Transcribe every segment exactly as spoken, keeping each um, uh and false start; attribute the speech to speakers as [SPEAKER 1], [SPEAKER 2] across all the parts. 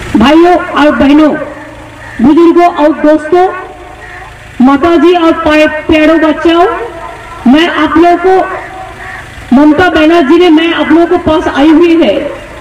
[SPEAKER 1] भाइयों और बहनों, बुजुर्गों और दोस्तों, माताजी और प्यारों बच्चों, मैं आप लोगों को ममता बनर्जी ने मैं आप लोगों के पास आई हुई है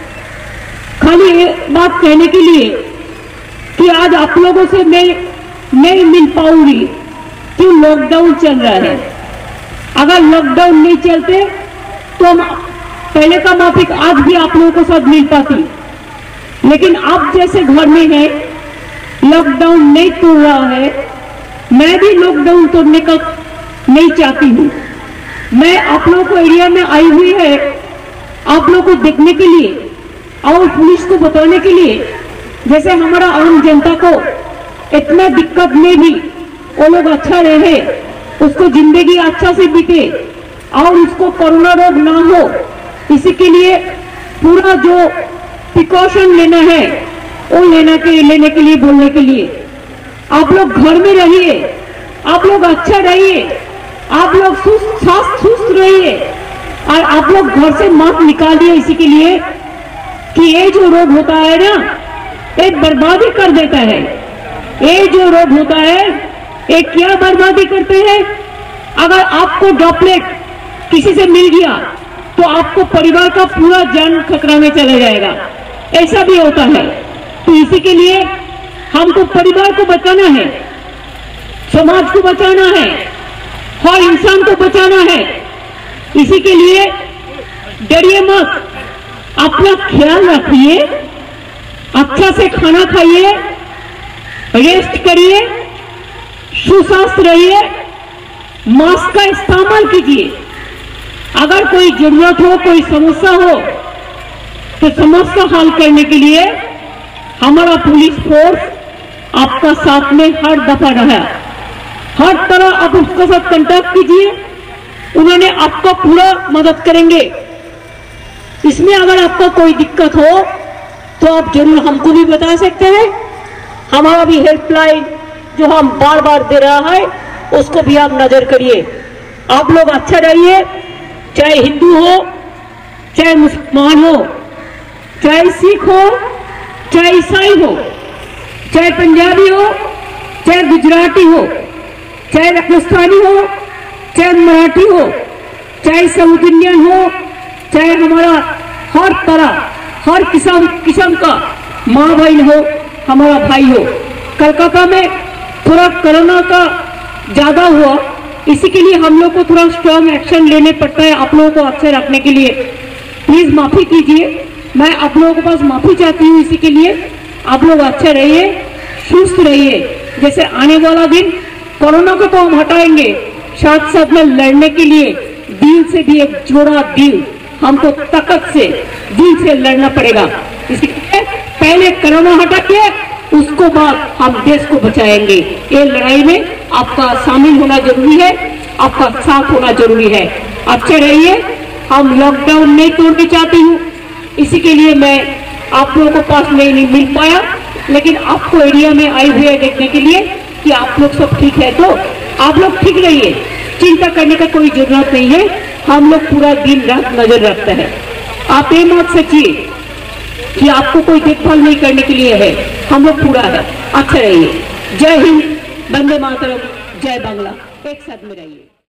[SPEAKER 1] खाली एक बात कहने के लिए कि आज आप लोगों से मैं नहीं मिल पाऊंगी क्यों लॉकडाउन चल रहा है। अगर लॉकडाउन नहीं चलते तो हम पहले का माफिक आज भी आप लोगों को साथ मिल पाती, लेकिन आप जैसे घर में है लॉकडाउन नहीं तोड़ रहा है। मैं भी लॉकडाउन तोड़ने का नहीं चाहती हूँ। मैं आप लोगों को एरिया में आई हुई है आप लोगों को देखने के लिए और पुलिस को बताने के लिए, जैसे हमारा आम जनता को इतना दिक्कत में भी वो लोग अच्छा रहे, उसको जिंदगी अच्छा से बीते और उसको कोरोना रोग ना हो, इसी के लिए पूरा जो प्रिकॉशन लेना है वो लेना के लेने के लिए बोलने के लिए आप लोग घर में रहिए, आप लोग अच्छा रहिए, आप लोग सुस्त स्वास्थ्य सुस्त रहिए और आप लोग घर से मास्क निकालिए, इसी के लिए कि ये जो रोग होता है ना ये बर्बादी कर देता है। ये जो रोग होता है ये क्या बर्बादी करते हैं। अगर आपको ड्रॉपलेट किसी से मिल गया तो आपको परिवार का पूरा जान खतरा में चला जाएगा, ऐसा भी होता है। तो इसी के लिए हमको परिवार को बचाना है, समाज को बचाना है, हर इंसान को बचाना है। इसी के लिए डरिए मत, अपना ख्याल रखिए, अच्छा से खाना खाइए, रेस्ट करिए, सुस्वस्थ रहिए, मास्क का इस्तेमाल कीजिए। अगर कोई जरूरत हो, कोई समस्या हो तो समस्या हल करने के लिए हमारा पुलिस फोर्स आपका साथ में हर दफा रहा। हर तरह आप उसके साथ कांटेक्ट कीजिए, उन्होंने आपका पूरा मदद करेंगे। इसमें अगर आपको कोई दिक्कत हो तो आप जरूर हमको भी बता सकते हैं। हमारा भी हेल्पलाइन जो हम बार बार दे रहा है उसको भी आप नजर करिए। आप लोग अच्छा रहिए, चाहे हिंदू हो, चाहे मुसलमान हो, चाहे सिख हो, चाहे ईसाई हो, चाहे पंजाबी हो, चाहे गुजराती हो, चाहे राजस्थानी हो, चाहे मराठी हो, चाहे साउथ इंडियन हो, चाहे हमारा हर तरह हर किस्म किस्म का माँ बहन हो, हमारा भाई हो। कलकत्ता में थोड़ा कोरोना का ज्यादा हुआ, इसी के लिए हम लोग को थोड़ा स्ट्रॉन्ग एक्शन लेने पड़ता है आप लोगों को अच्छे रखने के लिए। प्लीज माफी कीजिए, मैं आप लोगों के पास माफी चाहती हूँ। इसी के लिए आप लोग अच्छे रहिए, सुस्त रहिए। जैसे आने वाला दिन कोरोना को तो हम हटाएंगे, साथ साथ में लड़ने के लिए दिल से भी एक जोड़ा दिल हमको ताकत से दिल से लड़ना पड़ेगा। इसलिए पहले कोरोना हटाइए, उसको बाद हम देश को बचाएंगे। ये लड़ाई में आपका शामिल होना जरूरी है, आपका साथ होना जरूरी है। अच्छे रहिए। हम लॉकडाउन नहीं तोड़ना चाहती हूँ, इसी के लिए मैं आप लोगों को पास नहीं, नहीं मिल पाया, लेकिन आपको एरिया में आई हुई है देखने के लिए कि आप लोग सब ठीक है। तो आप लोग ठीक रहिए, चिंता करने का कोई जरूरत नहीं है। हम लोग पूरा दिन रात नजर रखते हैं। आप ये मत सोचिए कि आपको कोई देखभाल नहीं करने के लिए है, हम लोग पूरा है। अच्छा रहिए। जय हिंद, वंदे मातरम, जय बांग्ला। एक साथ में रहिए।